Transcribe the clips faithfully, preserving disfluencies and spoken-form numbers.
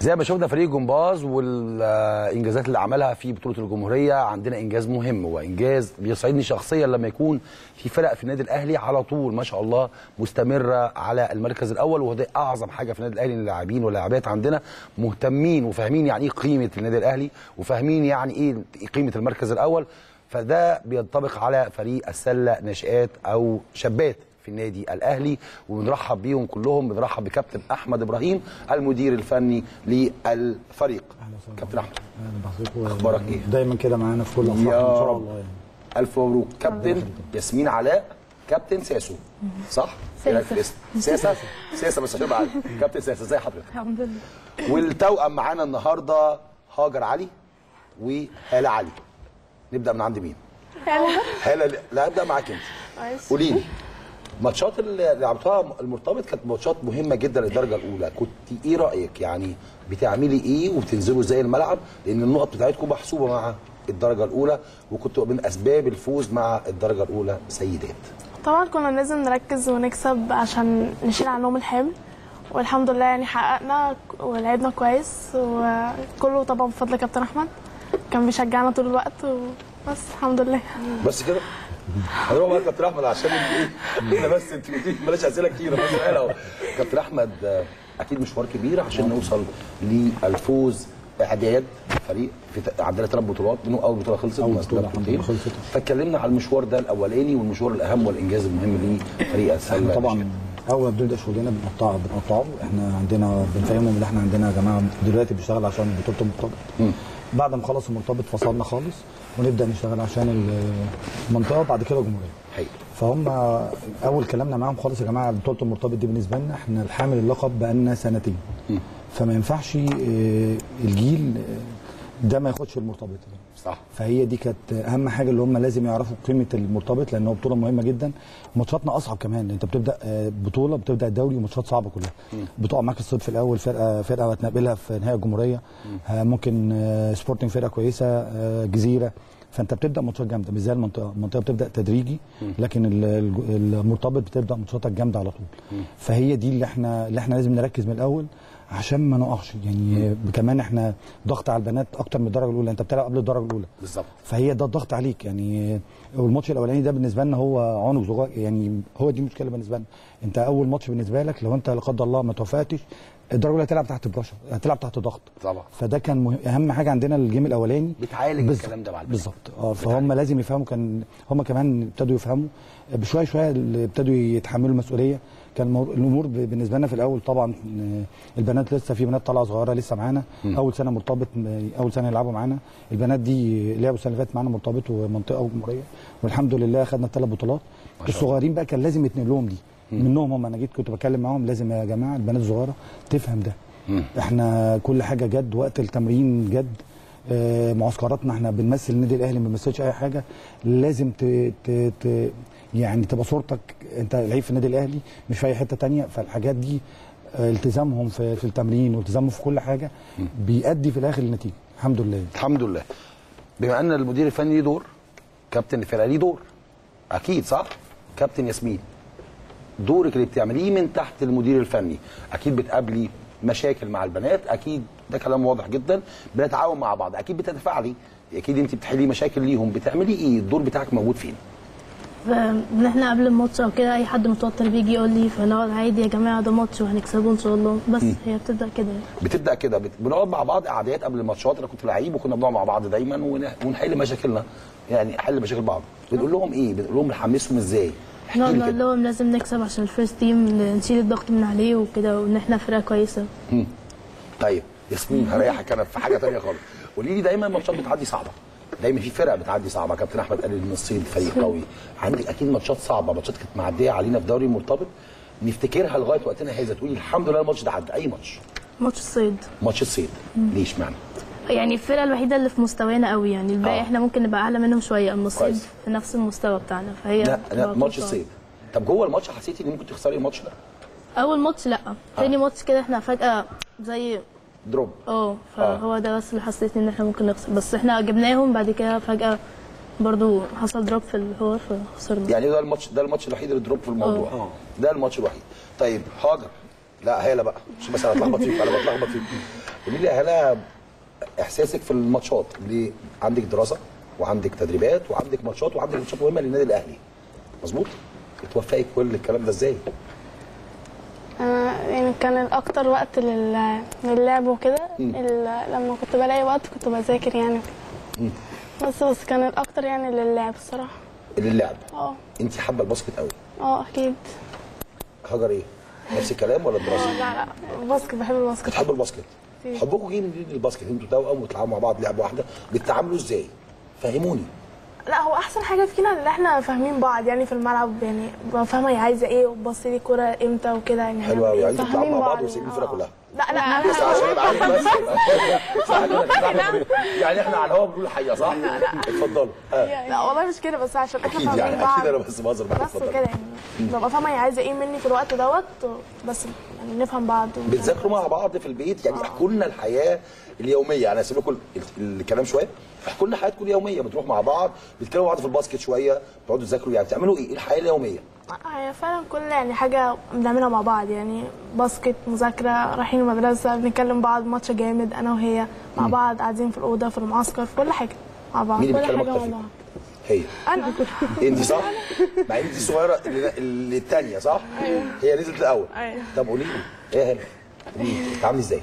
زي ما شفنا فريق جمباز والانجازات اللي عملها في بطوله الجمهوريه، عندنا انجاز مهم وانجاز بيسعدني شخصيا لما يكون في فرق في النادي الاهلي على طول ما شاء الله مستمره على المركز الاول، وده اعظم حاجه في النادي الاهلي ان اللاعبين واللاعبات عندنا مهتمين وفاهمين يعني ايه قيمه النادي الاهلي وفاهمين يعني ايه قيمه المركز الاول. فده بينطبق على فريق السله ناشئات او شابات في النادي الاهلي، وبنرحب بيهم كلهم. بنرحب بكابتن احمد ابراهيم المدير الفني للفريق. كابتن احمد اخبارك ايه؟ دايما كده معانا في كل افراح ان شاء الله يعني. الف مبروك. كابتن ياسمين علاء، كابتن ساسو صح؟ ساسا ساسا ساسا بس عشان بعد كابتن ساسا، ازي حضرتك؟ الحمد لله. والتوأم معانا النهارده هاجر علي وهاله علي. نبدا من عند مين؟ هاله. لا ابدا معاك انت. قولي لي ماتشات اللي لعبتوها المرتبط كانت ماتشات مهمه جدا للدرجه الاولى، كنت ايه رايك؟ يعني بتعملي ايه وبتنزلوا ازاي الملعب؟ لان النقط بتاعتكم محسوبه مع الدرجه الاولى، وكنتوا من اسباب الفوز مع الدرجه الاولى سيدات. طبعا كنا لازم نركز ونكسب عشان نشيل عنهم الحمل، والحمد لله يعني حققنا ولعبنا كويس، وكله طبعا بفضل كابتن احمد كان بيشجعنا طول الوقت، وبس الحمد لله. بس كده؟ هنروح بقى كابتن احمد عشان ايه؟ احنا بس انت بلاش اسئله كتير. بس اهو كابتن احمد، اكيد مشوار كبير عشان نوصل للفوز. اعداد فريق في عندنا ثلاث بطولات، منهم اول بطوله خلصت بطولتين. فاتكلمنا على المشوار ده الاولاني والمشوار الاهم والانجاز المهم لفريق السله. طبعا اول ما بنبدا شغلنا بنقطعه بنقطعه احنا عندنا بنفهمهم ان احنا عندنا يا جماعه دلوقتي بنشتغل عشان بطوله المرتبط. بعد ما نخلص المرتبط فصلنا خالص ونبدا نشتغل عشان المنطقه وبعد كده الجمهوريه. حقيقي. فهم اول كلامنا معاهم خالص يا جماعه بطوله المرتبط دي بالنسبه لنا احنا الحامل اللقب بقالنا سنتين. م. فما ينفعش الجيل ده ما ياخدش المرتبط. صح. فهي دي كانت اهم حاجه اللي هم لازم يعرفوا قيمه المرتبط لانه بطوله مهمه جدا. ماتشاتنا اصعب كمان، انت بتبدا بطوله بتبدا الدوري وماتشات صعبه كلها. بتقع معاك الصيد في الاول فرقه فرقه هتنقبلها في نهائي الجمهوريه، ممكن سبورتنج فرقه كويسه، جزيره، فانت بتبدا ماتشات جامده مش زي المنطقه، المنطقه بتبدا تدريجي لكن المرتبط بتبدا ماتشاتك جامده على طول. فهي دي اللي احنا اللي احنا لازم نركز من الاول عشان ما نقعش يعني. كمان احنا ضغط على البنات اكتر من الدرجه الاولى، انت بتلعب قبل الدرجه الاولى بالظبط، فهي ده الضغط عليك يعني. والماتش الاولاني ده بالنسبه لنا هو عنق صغير يعني، هو دي المشكله بالنسبه لنا. انت اول ماتش بالنسبه لك لو انت لا قدر الله ما توفقتش الدرجه الاولى هتلعب تحت برشا، هتلعب تحت ضغط طبعا. فده كان مهم. اهم حاجه عندنا الجيم الاولاني بتعالج الكلام ده مع البنات بالظبط. اه فهم لازم يفهموا، كان هم كمان ابتدوا يفهموا بشويه شويه، ابتدوا يتحملوا المسؤوليه. كان الامور بالنسبه لنا في الاول طبعا البنات لسه في بنات طالعه صغيره لسه معانا، اول سنه مرتبط، اول سنه يلعبوا معانا. البنات دي لعبوا السنه اللي فاتت معانا مرتبط ومنطقه وجمهوريه والحمد لله خدنا الثلاث بطولات. الصغيرين بقى كان لازم يتنقل لهم دي منهم هم. انا جيت كنت بتكلم معاهم لازم يا جماعه البنات الصغيره تفهم ده. مم. احنا كل حاجه جد، وقت التمرين جد، آه معسكراتنا احنا بنمثل النادي الاهلي ما بنمثلش اي حاجه. لازم ت... ت... ت... يعني تبقى صورتك انت لعيب في النادي الاهلي مش في اي حته ثانيه. فالحاجات دي آه التزامهم في, في التمرين والتزامهم في كل حاجه مم. بيؤدي في الاخر للنتيجه الحمد لله. الحمد لله. بما ان المدير الفني ليه دور، كابتن الفرقه ليه دور اكيد صح؟ كابتن ياسمين، دورك اللي بتعمليه من تحت المدير الفني، اكيد بتقابلي مشاكل مع البنات، اكيد ده كلام واضح جدا، بنتعاون مع بعض، اكيد بتتفاعلي، اكيد انت بتحلي مشاكل ليهم، بتعملي ايه؟ الدور بتاعك موجود فين؟ ان احنا قبل الماتش او كده اي حد متوتر بيجي يقول لي فنقعد عادي يا جماعه ده ماتش وهنكسبه ان شاء الله. بس م. هي بتبدا كده بتبدا كده بت... بنقعد مع بعض قعدات قبل الماتشات. انا كنت لعيب وكنا بنقعد مع بعض دايما ون... ونحل مشاكلنا، يعني حل مشاكل بعض. بنقول لهم ايه؟ بنقول لهم نحمسهم ازاي؟ نقول لهم لازم نكسب عشان الفيرست تيم نشيل الضغط من عليه وكده، وان احنا فرقه كويسه. امم طيب ياسمين هريحك انا في حاجه ثانيه خالص. قولي لي دايما الماتشات بتعدي صعبه، دايما في فرق بتعدي صعبه. كابتن احمد قال ان الصيد فريق قوي، عندك اكيد ماتشات صعبه، ماتشات كانت معديه علينا في دوري المرتبط نفتكرها لغايه وقتنا هذا تقولي الحمد لله الماتش ده عدى. اي ماتش؟ ماتش الصيد. ماتش الصيد ليه اشمعنى؟ يعني الفرقه الوحيده اللي في مستوانا قوي، يعني الباقي آه. احنا ممكن نبقى اعلى منهم شويه، اما الصيد في نفس المستوى بتاعنا. فهي لا لا ماتش الصيد. طب جوه الماتش حسيتي ان ممكن تخسري الماتش ده؟ اول ماتش لا، ثاني آه. ماتش كده احنا فجاه زي دروب. اه فهو ده بس اللي حسيتني ان احنا ممكن نخسر، بس احنا جبناهم بعد كده فجاه برضو حصل دروب في الحوار فخسرنا. يعني ده الماتش ده الماتش الوحيد اللي دروب في الموضوع. اه ده الماتش الوحيد. طيب هاجر، لا هاله بقى، مش مثلا اتلخبط فيك، انا بتلخبط فيك. قولي لي يا هاله احساسك في الماتشات اللي عندك دراسه وعندك تدريبات وعندك ماتشات وعندك ماتشات مهمه للنادي الاهلي، مظبوط؟ بتوفقي كل الكلام ده ازاي؟ آه يعني كان الاكتر وقت لل- للعب وكده، ال- لما كنت بلاقي وقت كنت بذاكر يعني. مم. بس بس كان الاكتر يعني للعب الصراحه. اللعب. اه انت حابه الباسكت قوي. اه اكيد. هاجر ايه؟ نفس الكلام ولا الدراسه؟ لا لا الباسكت، بحب الباسكت. بتحبوا الباسكت؟ حبكم جه من الباسكت، انتوا توأم وتلعبوا مع بعض لعبه واحده، بتتعاملوا ازاي؟ فهموني. لا هو احسن حاجه فينا اللي احنا فاهمين بعض يعني في الملعب، يعني ببقى فاهمه هي عايزه ايه وبص لي كوره امتى وكده يعني. حلو قوي، يعني انتوا فاهمين بتلعبوا مع بعض بعض وسايبين يعني. الفرقه آه. كلها. لا لا بس عشان يبقى عارف بس يعني احنا على الهوا بنقول الحقيقه صح؟ اتفضلوا. ها. لا والله مش كده، بس عشان احنا اكيد فاهمين يعني بعض. اكيد انا بس بهزر معاك. بس كده يعني ببقى فاهمه هي عايزه ايه مني في الوقت دوت، بس يعني نفهم بعض. بتذاكروا مع بعض في البيت يعني؟ احكوا لنا الحياه اليوميه، انا هسيب لكم ال- الكلام شويه، احكوا لنا حياتكم اليوميه، بتروحوا مع بعض بتتكلموا مع بعض في الباسكت شويه، بتقعدوا تذاكروا، يعني بتعملوا ايه؟ الحياه اليوميه. هي فعلا كل يعني حاجه بنعملها مع بعض، يعني باسكت، مذاكره، رايحين المدرسه، بنتكلم بعض، ماتش جامد انا وهي مع بعض، قاعدين في الاوضه، في المعسكر، في كل حاجه مع بعض. مين اللي كل بيتكلم حاجه اكتر مع فيكم؟ بعض. هي. انا انت صح؟ مع ان انت الصغيره اللي, اللي الثانيه صح؟ ايوه. هي نزلت الاول. ايوه. طب قولي لي ايه يا هلا؟ قولي لي بتتعاملي ازاي؟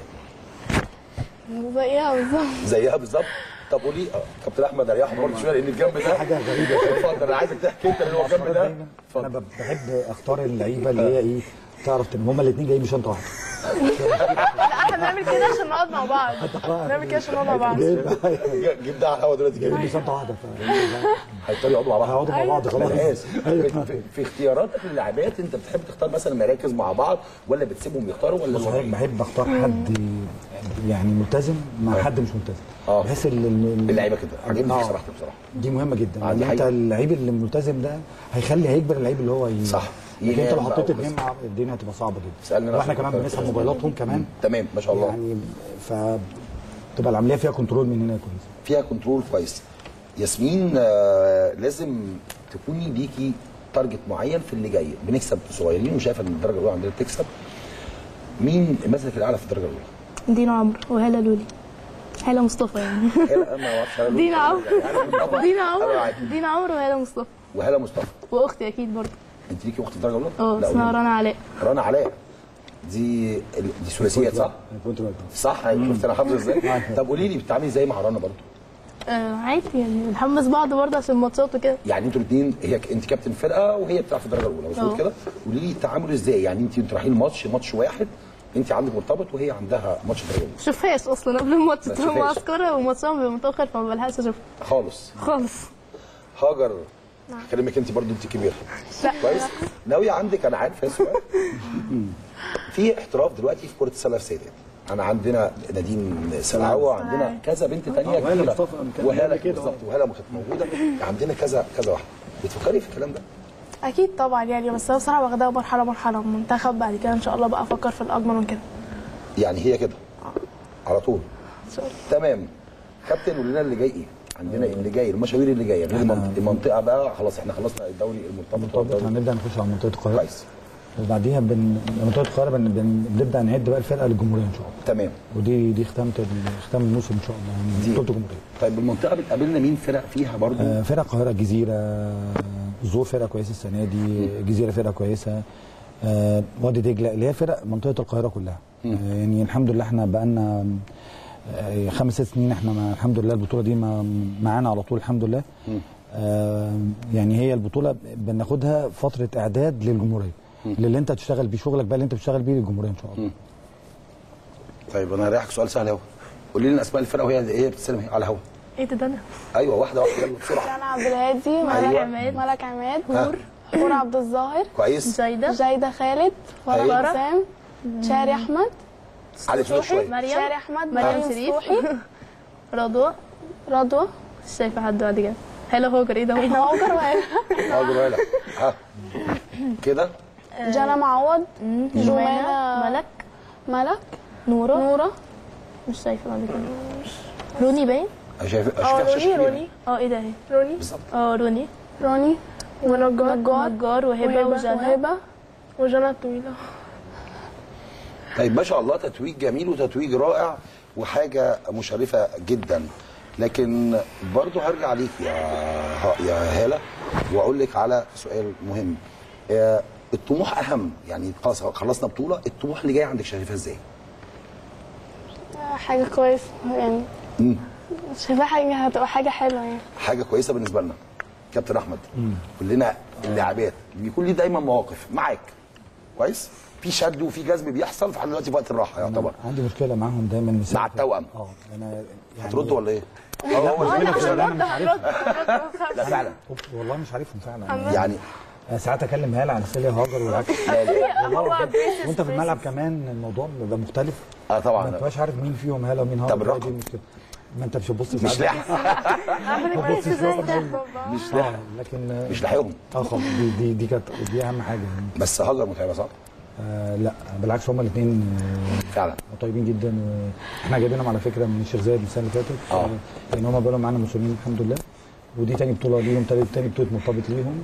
زيها بالظبط. زيها بالظبط. طب قولي اه كابتن احمد اريحه برضه شويه لان الجنب ده حاجه غريبه. اتفضل، انا عايزك تحكي انت اللي هو الجنب ده. انا اتفضل. بحب اختار اللعيبه اللي هي ايه، تعرف ان هما الاثنين جايين بشنطه واحده. لا احنا بنعمل كده عشان نقعد مع بعض، بنعمل كده عشان نقعد مع بعض. جيب ده على الهوا دلوقتي جايين كده. بشنطه واحده. هيضطروا يقعدوا مع بعض. هيقعدوا مع بعض خلاص. انا اسف. في, في اختياراتك للاعبات انت بتحب تختار مثلا مراكز مع بعض ولا بتسيبهم يختاروا ولا بص، صغير؟ بحب اختار حد يعني ملتزم مع حد مش ملتزم. اه. بحيث ال- اللعيبه كده عاجبني آه. فيه صراحه بصراحه. دي مهمه جدا، آه، دي لان انت حقيقة. اللعيب اللي ملتزم ده هيخلي هيجبر اللعيب اللي هو ي... صح. لكن انت لو ينام حطيت بقى اثنين مع الدنيا هتبقى صعبه جدا. اسألني أنا واحنا عشان كمان كنت بنسحب عارف. موبايلاتهم كمان. تمام ما شاء الله. يعني فتبقى العمليه فيها كنترول من هنا كويس. فيها كنترول كويس. ياسمين آه لازم تكوني ليكي تارجت معين في اللي جاي، بنكسب صغيرين وشايفه ان الدرجه الاولى عندنا بتكسب. مين مثلك الاعلى في الدرجه الاولى؟ دينا عمرو وهالة لولي، هالة مصطفى يعني. هلا ما اعرفش هلا دينا عمرو. دينا أنا عمرو عارف. دينا عمرو وهالة مصطفى، وهلا مصطفى. واختي اكيد برضه. انت ليكي اخت الدرجه الاولى؟ اه لا، اسمها قولي. رنا علاء. رنا علاء. دي دي ثلاثيات صح؟ كنت صح شفت انا حافظ ازاي؟ طب قولي لي بتتعاملي ازاي مع رنا برضه؟ آه عادي يعني بنحمس بعض برضه عشان الماتشات وكده. يعني انتوا الاثنين، هي انت كابتن فرقه وهي بتلعب في الدرجه الاولى مظبوط اه. كده؟ قولي لي التعامل ازاي؟ يعني انت انتوا رايحين ماتش ماتش واحد، انت عندك مرتبط وهي عندها ماتش الدرجه الاولى شوفهاش اصلا قبل الماتش، ما تروح تشوفهاش. معسكرة وماتشها بيبقى متاخر فما بلحقش اشوفها خالص. خالص. هاجر هكلمك انت برضو، انت كبيره. لا. كويس؟ ناويه عندك، انا عارف السؤال. في احتراف دلوقتي في كره السله في سيدات. انا عندنا نادين سلعوه، عندنا كذا بنت ثانيه وهالة كتيره. مصطفى كانت وهالة كده. بالظبط، وهالة كانت موجوده، عندنا كذا كذا واحده. بتفكري في الكلام ده؟ اكيد طبعا يعني، بس انا بصراحه واخداها مرحله مرحله، منتخب بعد كده ان شاء الله بقى افكر في الاكبر من كده يعني هي كده على طول. ان شاء الله. تمام. كابتن قول لنا اللي جاي ايه؟ عندنا اللي جاي المشاوير اللي جايه غير المنطقه, المنطقه بقى خلاص احنا خلصنا الدوري المرتبط مرتبط والدوري- هنبدا نخش على منطقه القاهره. كويس. وبعديها بن... منطقه القاهره بن... بن... بنبدا نعد بقى الفرقه للجمهوريه ان شاء الله. تمام. ودي دي ختامه ال- ختام الموسم ان شاء الله يعني دي. بطوله الجمهوريه. طيب المنطقه بتقابلنا مين فرق فيها برضو؟ آه، فرقه القاهره، الجزيره، الزور فرقه كويسه السنه دي، الجزيره فرقه كويسه، آه، وادي دجله، اللي هي فرق منطقه القاهره كلها. آه، يعني الحمد لله احنا بقالنا آه، خمس ست سنين احنا ما الحمد لله البطوله دي ما- معانا على طول الحمد لله. آه، يعني هي البطوله بناخدها فتره اعداد للجمهوريه، للي انت تشتغل بيه شغلك بقى اللي انت بتشتغل بيه للجمهوريه ان شاء الله. طيب انا هريحك سؤال سهل اهو. قولي لنا اسماء الفرقه وهي هي بتستلم على الهوا. ايه ده؟ ده انا ايوه واحده واحده يلا بسرعه. رنا عبد الهادي، ملك أيوة. عماد، ملك عماد، ها. هور هور عبد الظاهر، كويس. جايده، جايده خالد، فرح أيوة. حسام، شاري احمد، علي صوت شويه. مريم، شاري احمد، مريم مريم شريف، صبحي، رضوى، رضوى، مش شايفه حد بعد كده. هلا هوجر، ايه ده؟ احنا هوجر وهنا، حاضر ولا ها كده. جانا معوض، جمانة، جمانة، ملك، ملك، نورة، نورة، مش شايفه بعد كده. روني باين. انا شايف اه اشوف روني روني اه ايه ده اهي. روني بالظبط. اه روني، روني ونجار، نجار وهبه وجنى. وهبة وجنى الطويلة. طيب ما شاء الله تتويج جميل وتتويج رائع وحاجه مشرفه جدا، لكن برضو هرجع ليك يا يا هاله واقول لك على سؤال مهم. الطموح اهم، يعني خلاص خلصنا بطوله، الطموح اللي جاي عندك شايفاه ازاي؟ حاجه كويسه يعني. امم شايفاها حاجه هتبقى حاجه حلوه يعني. حاجه كويسه بالنسبه لنا. كابتن احمد كلنا اللاعبات بيكون ليه دايما مواقف معاك كويس، في شد وفي جذب بيحصل، فاحنا دلوقتي في وقت الراحه يعتبر. عندي مشكله معاهم دايما مع التوأم. اه انا يعني هترد ولا ايه؟ لا هو لا مش هنرد انا مش عارف هنرد لا فعلا والله مش عارفهم فعلا يعني ساعات اكلم هاله عن سيليا هاجر والعكس. لا لا هو بريسس وانت في الملعب كمان الموضوع بيبقى مختلف. اه طبعا ما انتش عارف مين فيهم هاله ومين هاجر. طب الرقم؟ دي المشكله. ما انت مش هتبص مش لاحق بريسس زي ده مش اه لاحق لكن مش لاحقهم. اه خلاص دي دي دي كانت دي اهم حاجه يعني. بس هاجر متعبه صح؟ آه لا بالعكس هما الاثنين فعلا طيبين جدا، واحنا جايبينهم على فكره من الشيخ زايد السنه اللي فاتت. اه لان هما بقالهم معانا موسمين الحمد لله، ودي تاني بطوله ليهم، تاني تاني بطوله مرتبط ليهم.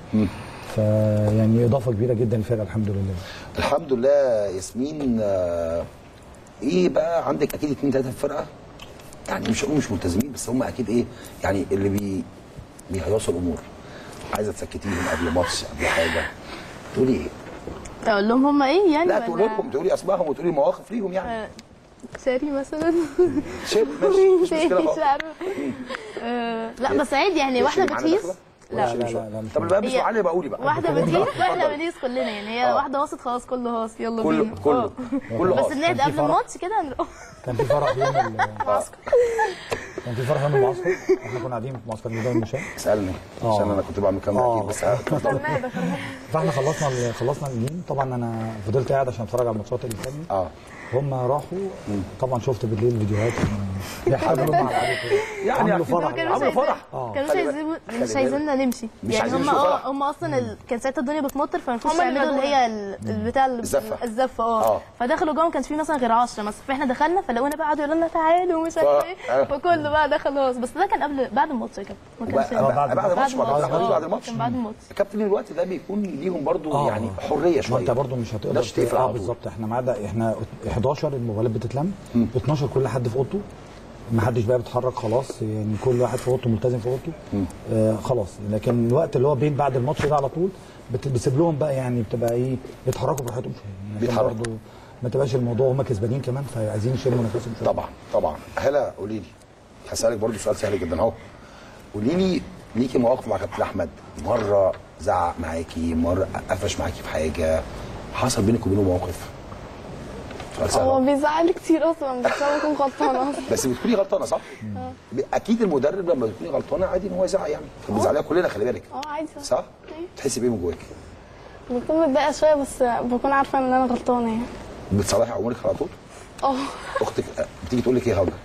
فيعني اضافه كبيره جدا للفرقه الحمد لله. الحمد لله. ياسمين آه ايه بقى عندك اكيد اثنين ثلاثه في الفرقه، يعني مش هقول مش ملتزمين بس هم اكيد ايه يعني اللي بي بيهيصوا الامور، عايزه تسكتيهم قبل ماتش قبل حاجه، تقولي ايه؟ اقول لهم هم ايه يعني؟ لا تقولي لهم، تقولي اسمائهم وتقولي مواقف ليهم يعني. آه، ساري مثلا. شيء ماشي مش مشكله مش خالص. عارفه. آه، لا بس عادي يعني واحده شيري معانا بتهيص. داخلة؟ لا ولا لا شيري لا, لا مش طب اللي بقى هي- بيسمع علي بقولي بقى. واحده بتهيص واحنا بنهيص كلنا يعني. هي آه. واحده هاصت خلاص كله هاص يلا كله بينا. كله آه. كله بس هاص. بنهدى كان في قبل فرح؟ الماتش كده نروح. كان في فرح يوم ال- آه. كان في فرح يوم المعسكر، احنا كنا قاعدين في معسكر ميدان المشاة. اسالني آه. عشان انا كنت بعمل كاميرا آه. اكيد بس دخلناه دخلناه فاحنا خلصنا ال- خلصنا الجيم، طبعا انا فضلت قاعد عشان اتفرج على الماتشات اللي ثانيه. اه هم راحوا طبعا شفت بالليل فيديوهات بيحاولوا مع بعض يعني عملوا أكيد فرح. كانوا عملوا عايزين- فرح. اه كانوا مش خلي بالك- عايزين خلي مش بالك. عايزيننا نمشي مش يعني. عايزين هم يشوفوا اه فرح. هم اصلا ال... كان ساعتها الدنيا بتمطر فما ينفعش هم اللي يعملوا اللي بدونا. هي ال- البتاع ال- الزفة. الزفه آه. اه فدخلوا جوه ما كانش في مثلا غير عشرة مثلا، فاحنا دخلنا فلقونا بقى قعدوا يقولوا لنا تعالوا ومش عارف آه. ايه، فكله بقى دخل خلاص. بس ده كان قبل بعد الماتش يا كابتن، ما كانش وبقى- بعد بعد الماتش بعد بعد الماتش. الماتش بعد آه، الماتش كان بعد الماتش. الكابتن الوقت ده بيكون ليهم برضو آه. يعني حريه ما شويه. انت برضه مش هتقدر مش تقفل اه على طول. بالظبط. احنا معانا احنا احداشر الموبايلات بتتلم، اتناشر كل حد في اوضته، ما حدش بقى بيتحرك خلاص يعني، كل واحد في اوضته ملتزم في اوضته. آه خلاص. لكن الوقت اللي هو بين بعد الماتش ده على طول بت- بتسيب لهم بقى يعني، بتبقى ايه يتحركوا براحتهم شويه يعني، عشان بيتحركوا. برضه ما تبقاش الموضوع هم كسبانين كمان فعايزين يشموا نفسهم شويه. طبعا طبعا. هلا قولي لي، هسالك برضو سؤال سهل جدا اهو، قولي لي ليكي مواقف مع كابتن احمد، مره زعق معاكي، مره قفش معاكي في حاجه، حصل بينك وبينه موقف؟ سؤال سهل هو أهو. بيزعل كتير اصلا بس انا بكون غلطانه اصلا. بس بتكوني غلطانه صح؟ اكيد المدرب لما بتكوني غلطانه عادي ان هو يزعق يعني، بنزعلها كلنا خلي بالك اه عادي صح؟ أيوة. تحسي بايه من جواك؟ بكون متضايقه شويه بس بكون عارفه ان انا غلطانه يعني. بتصلحي امورك على طول؟ اه اختك بتيجي تقول لك ايه يا هاجر؟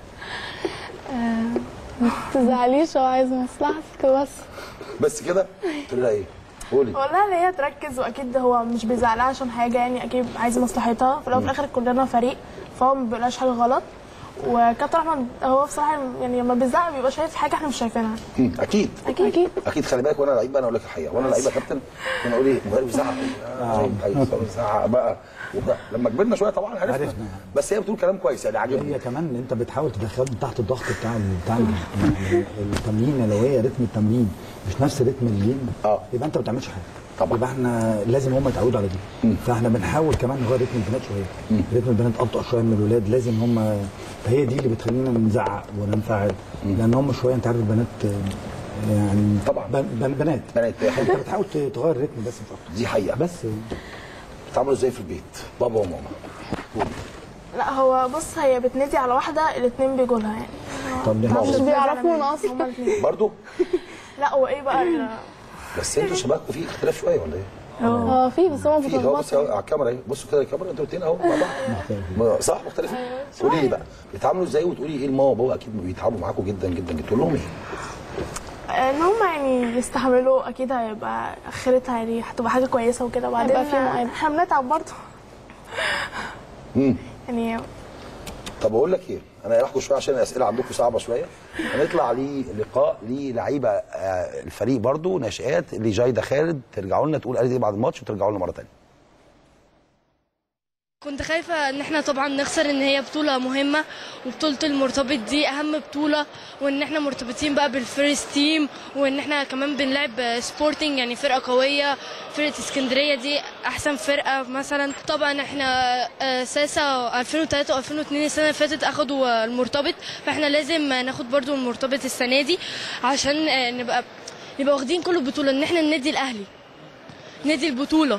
ما تزعليش، هو عايز مصلحتك بس. بس كده؟ تقول لها ايه؟ قولي. والله ان هي تركز، واكيد هو مش بيزعلها عشان حاجه يعني، اكيد عايز مصلحتها. في الاول وفي الاخر كلنا فريق، فهو ما بيقولهاش حاجه غلط. وكابتن احمد هو بصراحه يعني لما بيزعق بيبقى شايف حاجه احنا مش شايفينها. مم، اكيد اكيد اكيد اكيد. خلي بالك وانا لعيب بقى انا اقول لك الحقيقه، وانا لعيب يا كابتن كنا اقول ايه المدرب بيزعق بيزعق بقى وبقى. لما كبرنا شويه طبعا عرفنا، عرفنا. بس هي بتقول كلام كويس يعني عاجبني. هي كمان انت بتحاول تدخلهم تحت الضغط بتاع ال- بتاع ال- يعني التمرين، لو هي رتم التمرين مش نفس رتم الجيم اه. يبقى انت ما بتعملش حاجه طبعا. يبقى احنا لازم هم يتعودوا على دي. فاحنا بنحاول كمان نغير رتم البنات شويه، رتم البنات ابطا شويه من الولاد، لازم هم هي دي اللي بتخلينا نزعق وننفعل، لان هم شويه انت عارف البنات آه، يعني طبعا. بن- بن- بنات بنات. انت بتحاول ت- تغير الرتم بس مش اكتر. دي حقيقه. بس بتعملوا ازاي في البيت بابا وماما؟ قولي. لا هو بص، هي بتنادي على واحده الاثنين بيجوا لها يعني. طب دي مش حاجة. بيعرفونا اصلا هما الاثنين. برضو؟ لا هو ايه بقى ال- بس انتوا شبابكم في اختلاف شويه ولا ايه؟ اه في بس هو في اهو بص بيتلخبطوا. على الكاميرا اهي، بصوا كده الكاميرا انتوا الاثنين اهو مع بعض صح مختلفين؟ قولي لي بقى بيتعاملوا ازاي، وتقولي ايه الماما وبابا اكيد بيتعاملوا معاكم جدا جدا، تقول لهم ايه؟ ان هم يعني يستحملوا، اكيد هيبقى اخرتها يعني هتبقى حاجه كويسه وكده، وبعدين هيبقى في معاناة. احنا بنتعب برضه امم يعني. طب اقول لك ايه، انا هريحكم شويه عشان الاسئله عندكم صعبه شويه. هنطلع للقاء للعيبه آه، الفريق برضو ناشئات لجايده خالد، ترجعوا لنا تقول قالت ايه بعد الماتش وترجعوا لنا مره ثانيه. كنت خايفة ان احنا طبعا نخسر، ان هي بطولة مهمة وبطولة المرتبط دي اهم بطولة، وان احنا مرتبطين بقى بالفيرست تيم، وان احنا كمان بنلعب سبورتنج يعني فرقة قوية. فرقة اسكندرية دي احسن فرقة مثلا. طبعا احنا ساسا ألفين وثلاثة وألفين واثنين السنة اللي فاتت اخدوا المرتبط، فاحنا لازم ناخد برضو المرتبط السنة دي عشان نبقى نبقى واخدين كل البطولة، ان احنا النادي الاهلي نادي البطولة.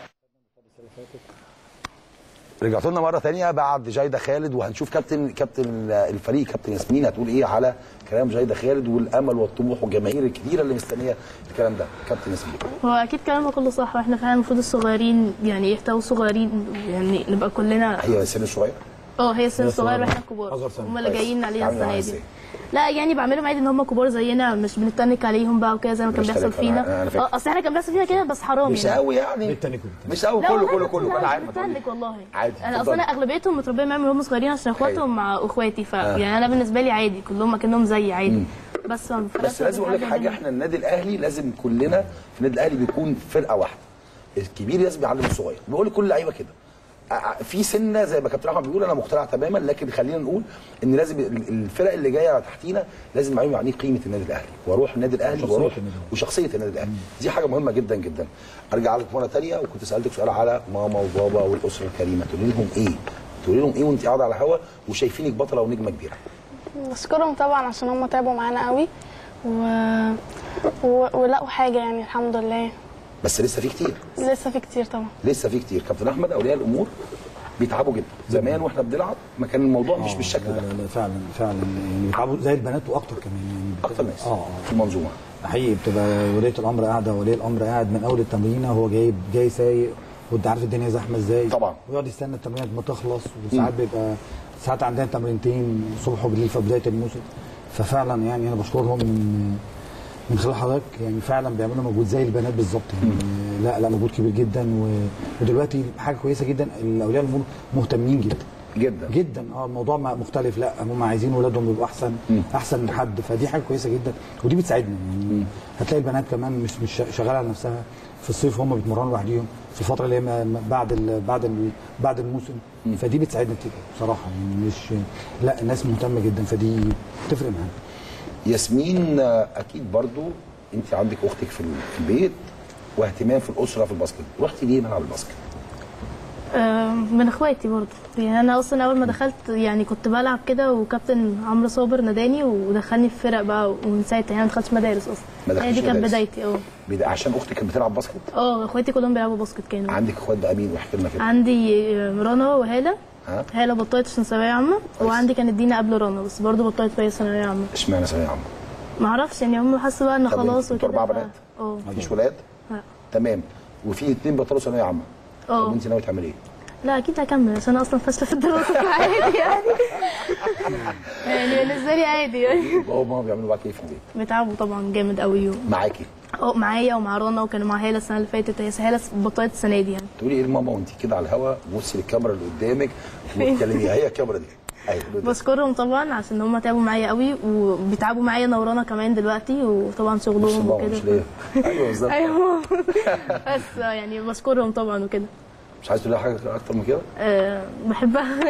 رجعتوا لنا مره ثانيه بعد جايده خالد، وهنشوف كابتن كابتن الفريق كابتن ياسمين هتقول ايه على كلام جايده خالد والامل والطموح والجماهير الكبيره اللي مستنيه الكلام ده. كابتن ياسمين. هو اكيد كلامه كله صح، واحنا فعلا المفروض الصغيرين يعني يحتووا صغيرين، يعني نبقى كلنا. هي سن صغير؟ اه هي سن صغير واحنا كبار، هم اللي جايين علينا السنه دي. لا يعني بعملهم عادي ان هم كبار زينا، مش بنتنك عليهم بقى وكده زي ما كان بيحصل فينا. اه اصل احنا كان بيحصل فينا كده بس حرام مش قوي يعني، مش قوي كله كله كله انا عارف بنتنك والله عادي. انا اصلا اغلبيتهم متربيه معاهم وهم صغيرين عشان اخواتهم مع اخواتي، ف يعني انا بالنسبه لي عادي كلهم كانهم زيي عادي. بس بس لازم اقول لك حاجه، احنا النادي الاهلي لازم كلنا في النادي الاهلي بيكون فرقه واحده، الكبير لازم يعلم الصغير. بقول لكل اللعيبه كده في سنه زي ما كابتن احمد بيقول، انا مقتنع تماما، لكن خلينا نقول ان لازم الفرق اللي جايه تحتينا لازم يعلموا يعني قيمه النادي الاهلي وروح النادي الاهلي وروح وشخصيه النادي الاهلي. دي حاجه مهمه جدا جدا. ارجع لك مره ثانيه، وكنت سالتك سؤال على ماما وبابا والاسره الكريمه، تقولي لهم ايه؟ تقولي لهم ايه وانت قاعده على الهوا وشايفينك بطله ونجمه كبيره؟ بشكرهم طبعا عشان هم تعبوا معانا قوي و... و... ولقوا حاجه يعني الحمد لله. بس لسه في كتير، لسه في كتير طبعا، لسه في كتير. كابتن احمد، اولياء الامور بيتعبوا جدا. زمان واحنا بنلعب ما كان الموضوع مش بالشكل ده. لا لا فعلا فعلا يعني بيتعبوا زي البنات واكتر كمان يعني. اكتر ناس اه في المنظومه حقيقي. بتبقى وليه الامر قاعده، ولي الامر قاعد من اول التمرينه هو جاي جاي سايق، وانت عارف الدنيا زحمه ازاي طبعا، ويقعد يستنى التمرينات ما تخلص، وساعات بيبقى ساعات عندنا تمرينتين الصبح وبالليل في بدايه الموسم. ففعلا يعني انا بشكرهم من من خلال حضرتك، يعني فعلا بيعملوا مجهود زي البنات بالظبط يعني. لا لا مجهود كبير جدا، و... ودلوقتي حاجه كويسه جدا، الاولياء الامور مهتمين جدا جدا جدا. اه الموضوع مختلف، لا هم عايزين ولادهم يبقوا احسن م. احسن من حد، فدي حاجه كويسه جدا ودي بتساعدنا يعني. هتلاقي البنات كمان مش مش شغاله على نفسها في الصيف، هم بيتمرنوا لوحديهم في الفتره اللي هي بعد ال بعد ال بعد الموسم م. فدي بتساعدنا كتير بصراحه يعني. مش لا الناس مهتمه جدا، فدي بتفرق معانا. ياسمين، اكيد برضو انت عندك اختك في البيت واهتمام في الاسره في الباسكت، رحتي ليه ملعب الباسكت؟ آه من اخواتي برضه يعني. انا اصلا اول ما دخلت يعني كنت بلعب كده، وكابتن عمرو صابر ناداني ودخلني في فرق بقى، ومن ساعتها يعني ما دخلتش مدارس اصلا. هي دي كانت بدايتي. اه عشان اختك كانت بتلعب باسكت؟ اه اخواتي كلهم بيلعبوا باسكت كانوا. عندك اخوات بقى مين؟ واحكي لنا كده. عندي رنا وهاله. ها؟ هاله بطلت عشان ثانويه عامه، وعندي كانت دينا قبل رنا بس برضه بطلت وهي ثانويه عامه. اشمعنى ثانويه عامه؟ ما اعرفش يعني، هم حسوا بقى ان خلاص وكده. اربع بنات؟ اه مفيش ولاد؟ لا تمام. وفي اثنين بطلوا ثانويه عامه. اه وانت ناويه تعملي ايه؟ لا اكيد هكمل عشان اصلا فاشله في الدراسه عادي يعني. يعني بالنسبه لي عادي يعني. بابا وماما بيعملوا معاكي ايه في البيت؟ بيتعبوا طبعا جامد قوي. معاكي؟ اه معايا ومع رنا، وكانوا مع هاله السنه اللي فاتت. هي هاله بطلت السنه دي يعني. تقولي ايه لماما وانت كده على الهوا بصي للكاميرا اللي قدامك وتكلميها؟ هي الكاميرا دي. ايوه بشكرهم طبعا عشان هم تعبوا معايا قوي، وبيتعبوا معايا انا ورانا كمان دلوقتي، وطبعا شغلهم وكده. ايوه بالظبط. ايوه بس يعني بشكرهم طبعا وكده. مش عايز تقولي حاجه اكتر من كده؟ أه بحبها.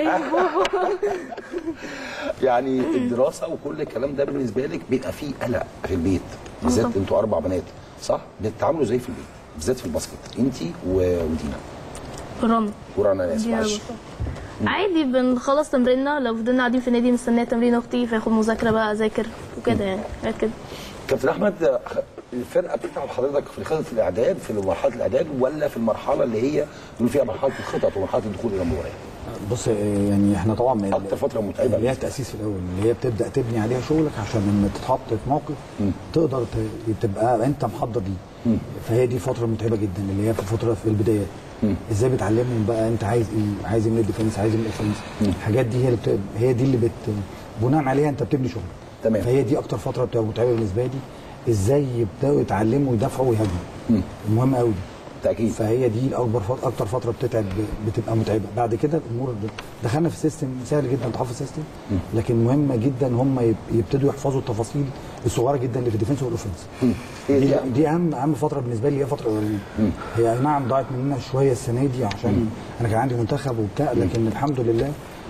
يعني الدراسه وكل الكلام ده بالنسبه لك بيبقى فيه قلق في البيت، بالذات انتوا اربع بنات صح؟ بتتعاملوا ازاي في البيت؟ بالذات في الباسكت انت ودينا. رنا. ورنا انا اسف معلش. عادي بنخلص تمريننا، لو فضلنا قاعدين في النادي مستنيه تمرين اختي فياخد مذاكره بقى اذاكر وكده يعني حاجات كده. كابتن احمد، الفرقه بتتعب حضرتك في خطه الاعداد في مرحله الاعداد ولا في المرحله اللي هي بنقول فيها مرحله الخطط ومرحله الدخول الى المباراه؟ بص يعني احنا طبعا اكتر فتره متعبه اللي هي التاسيس في الاول، اللي هي بتبدا تبني عليها شغلك عشان لما تتحط في موقف م. تقدر تبقى انت محضر ليه. فهي دي فتره متعبه جدا، اللي هي في فتره في البدايات. ازاي بتعلمهم بقى انت عايز ايه؟ عايز ايه من الديفنس؟ عايز ايه من الاوفنس؟ الحاجات دي هي اللي بت... هي دي اللي بت... بناء عليها انت بتبني شغلك. تمام. فهي دي اكتر فتره بتبقى متعبه بالنسبه لي، ازاي يبداوا يتعلموا يدافعوا ويهاجموا. المهم قوي. بالتاكيد. فهي دي الاكبر فتره اكتر فتره بتتعب بتبقى متعبه. بعد كده الامور دخلنا في سيستم سهل جدا تحفظ سيستم، لكن مهمه جدا هم يبتدوا يحفظوا التفاصيل الصغيره جدا اللي في الديفنس والاوفنس. دي, دي اهم اهم فتره بالنسبه لي، هي فتره الاولانيه. هي نعم ضاعت مننا شويه السنه دي عشان مم. انا كان عندي منتخب وبتاع، لكن الحمد لله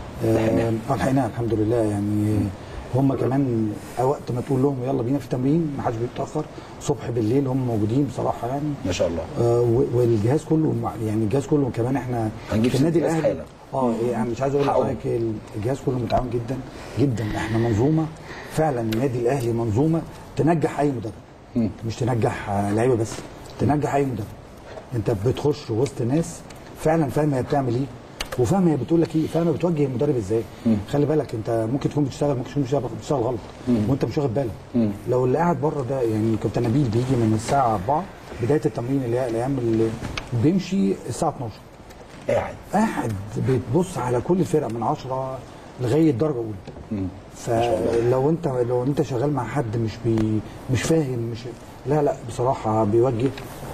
لحقناها الحمد لله. يعني هم كمان وقت ما تقول لهم يلا بينا في تمرين ما حدش بيتاخر، صبح بالليل هم موجودين بصراحه يعني ما شاء الله. آه والجهاز كله يعني الجهاز كله كمان احنا في النادي الاهلي اه يعني مش عايز اقول لحضرتك الجهاز كله متعاون جدا جدا. احنا منظومه فعلا، النادي الاهلي منظومه تنجح اي مدرب، م. مش تنجح لعيبه بس، تنجح اي مدرب. انت بتخش وسط ناس فعلا فاهمه هي بتعمل ايه وفاهمه هي بتقول لك ايه، فاهمه بتوجه المدرب ازاي. مم. خلي بالك انت ممكن تكون بتشتغل ممكن تكون بتشتغل غلط مم. وانت مش واخد بالك. مم. لو اللي قاعد بره ده يعني كابتن نبيل بيجي من الساعه أربعة بدايه التمرين اللي هي الايام اللي بيمشي الساعه اتناشر قاعد قاعد بتبص على كل الفرق من عشرة لغايه درجه اولى. فلو انت لو انت شغال مع حد مش بي مش فاهم مش لا لا بصراحه بيوجه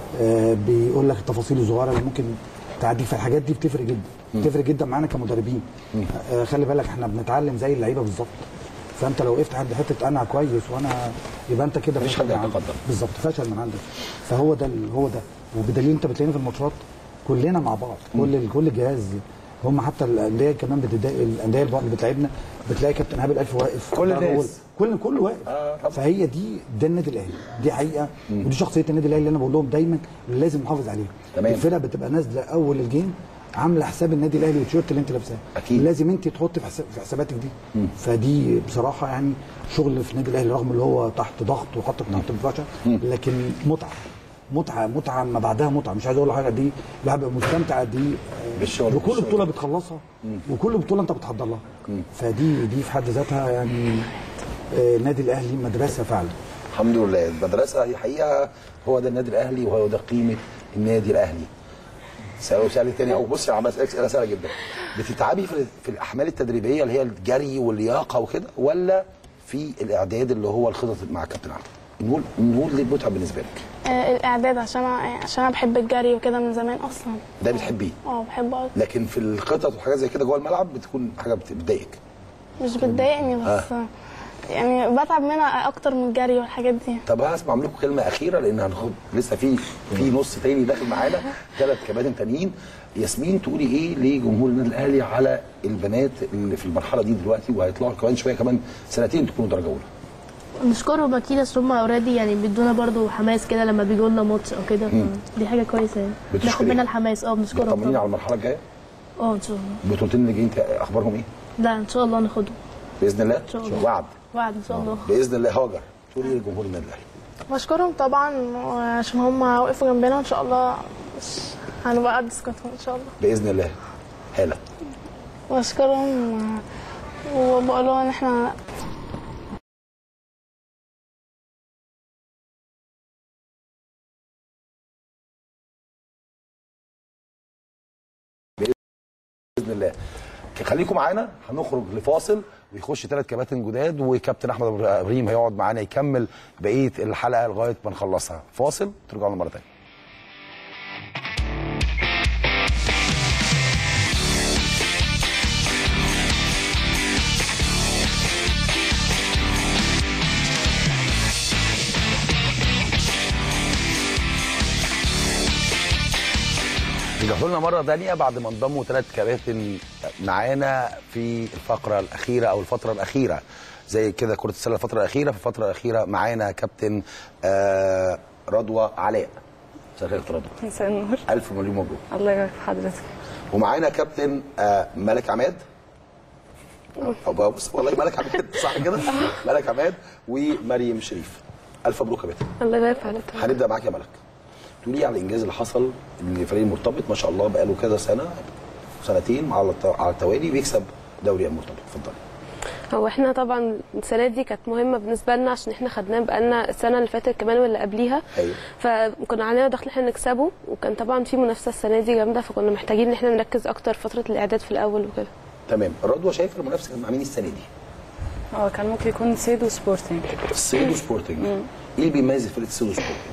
آه بيقول لك التفاصيل الصغيره اللي ممكن تعدي. فالحاجات دي بتفرق جدا بتفرق جدا معانا كمدربين. آه خلي بالك احنا بنتعلم زي اللعيبه بالظبط. فانت لو وقفت عند حته انا كويس وانا يبقى انت كده مفيش حد هيتقدم بالظبط، فشل من عندك. فهو ده هو ده وبدليل انت بتلاقينا في الماتشات كلنا مع بعض، كل كل الجهاز هم حتى الانديه كمان بتضايق الانديه اللي بتلعبنا بتلاقي كابتن هابل الف واقف كل الناس كل كل واقف. آه فهي دي ده النادي الاهلي، دي حقيقه مم. ودي شخصيه النادي الاهلي اللي انا بقول لهم دايما لازم نحافظ عليها. الفرقه بتبقى نازله اول الجيم عامله حساب النادي الاهلي والتيشيرت اللي انت لابساه، لازم انت تحط في, حساب في حساباتك دي. مم. فدي بصراحه يعني شغل في النادي الاهلي رغم اللي هو تحت ضغط وحطك تحت البرشا، لكن متعه متعه متعه ما بعدها متعه. مش عايز اقول حاجه دي الواحد بيبقى مستمتع دي بالشغل بكل بطوله بتخلصها وكل بطوله انت بتحضر لها. فدي دي في حد ذاتها يعني النادي الاهلي مدرسه فعلا. الحمد لله المدرسه هي حقيقه هو ده النادي الاهلي وهو ده قيمه النادي الاهلي. سؤال سؤال تاني او بص يا عم اسالك اسئله سهله جدا. بتتعبي في, في الاحمال التدريبيه اللي هي الجري واللياقه وكده ولا في الاعداد اللي هو الخطط مع كابتن عمرو؟ نقول نقول ليه متعب بالنسبه لك؟ آه الاعداد عشان عشان انا بحب الجري وكده من زمان اصلا. ده بتحبيه؟ اه بحبه قوي. لكن في الخطط وحاجات زي كده جوه الملعب بتكون حاجه بتضايقك؟ مش بتضايقني بس آه. يعني بتعب منها اكتر من الجري والحاجات دي. طب هسمع منكم كلمه اخيره لان هناخد لسه في في نص تاني داخل معانا ثلاث كباتن تانيين. ياسمين تقولي ايه لجمهور النادي الاهلي على البنات اللي في المرحله دي دلوقتي وهيطلعوا كمان شويه كمان سنتين تكونوا درجه اولى؟ نشكرهم اكيد اصل هم اوريدي يعني بيدونا برضو حماس كده لما بيجوا لنا ماتش او كده، دي حاجه كويسه يعني بناخد منها الحماس. اه بنشكرهم. طمنيني على المرحله الجايه. اه ان شاء الله. البطولتين اللي جايين اخبارهم ايه؟ لا ان شاء الله ناخدهم باذن الله. ان شاء الله. وعد وعد ان شاء الله باذن الله. هاجر تقولي ايه لجمهور النادي الاهلي؟ بشكرهم طبعا عشان هم وقفوا جنبنا ان شاء الله هنبقى قد ثقتهم ان شاء الله باذن الله. هاله بشكرهم وبقول لهم ان احنا باذن الله. خليكم معانا هنخرج لفاصل ويخش ثلاث كباتن جداد وكابتن احمد ابراهيم هيقعد معانا يكمل بقيه الحلقه لغايه ما نخلصها. فاصل ترجعوا لنا مره ثانيه. رجعوا لنا مره ثانيه بعد ما انضموا ثلاث كباتن معانا في الفقره الاخيره او الفتره الاخيره زي كده كره السله الفتره الاخيره. في الفتره الاخيره معانا كابتن آه رضوى علاء. مساء الخير يا رضوى. مساء النور. الف مليون مبروك. الله يبارك في حضرتك. ومعانا كابتن آه ملك عماد. بص والله ملك عماد صح كده؟ ملك عماد ومريم شريف. الف مبروك يا كابتن. الله يبارك في حضرتك. هنبدا معاك يا ملك. تقولي على الانجاز اللي حصل لفريق المرتبط ما شاء الله بقاله كذا سنه سنتين على على التوالي بيكسب دوري المرتبط. اتفضلي. هو احنا طبعا السنه دي كانت مهمه بالنسبه لنا عشان احنا خدناه بقالنا السنه اللي فاتت كمان واللي قبليها. ايوه. فكنا علينا ضغط ان احنا نكسبه وكان طبعا في منافسه السنه دي جامده فكنا محتاجين ان احنا نركز اكتر فتره الاعداد في الاول وكده. تمام. رضوى شايف المنافسه كانت مع مين السنه دي؟ اه كان ممكن يكون صيد وسبورتنج. صيد وسبورتنج. ايه اللي بيميز فرقه صيد وسبورتنج؟